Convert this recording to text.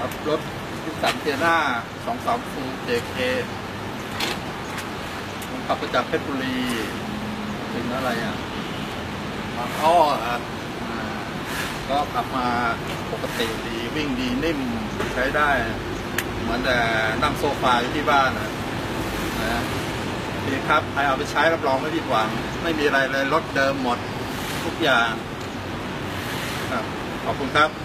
ครับรถนิสสันเทียร่า220 JK ผมขับมาจากเพชรบุรีถึงอะไรบางอ้อครับก็ขับมาปกติดีวิ่งดีนิ่มใช้ได้เหมือนแต่นั่งโซฟาอยู่ที่บ้านนะดีครับใครเอาไปใช้รับรองไม่ผิดหวังไม่มีอะไรเลยรถเดิมหมดทุกอย่างครับขอบคุณครับ